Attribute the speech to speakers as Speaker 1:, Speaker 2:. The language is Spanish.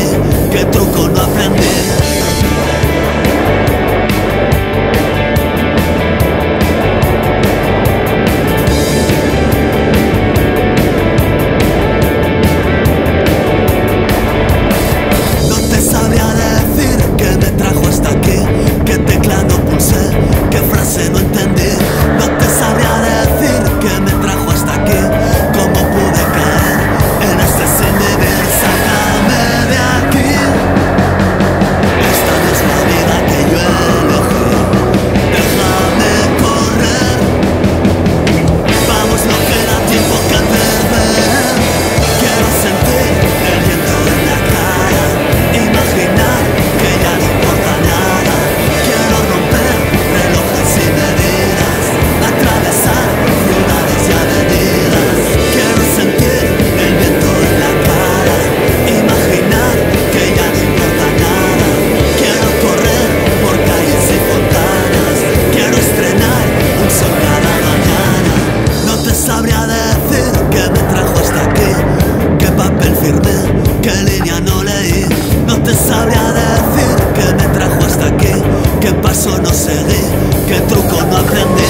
Speaker 1: qué truco no aprendí. No entendí, no te sabría decir qué me trajo hasta aquí, cómo pude caer en este sin vivir. Sácame de aquí, esta no es la vida que yo elegí. Déjame correr, vamos, no queda tiempo que perder. Quiero sentir el viento en la cara, imaginar que ya no importa nada. Quiero romper relojes y medidas, atravesar ciudades y avenidas. Quiero sentir el viento en la cara, imaginar que ya no importa nada. Quiero correr por calles y fontanas, quiero estrenar un sol cada mañana. No te sabría decir qué me trajo hasta aquí, qué papel firmé, qué línea no leí. No te sabría decir qué me trajo hasta aquí, qué paso no seguí, qué truco no aprendí.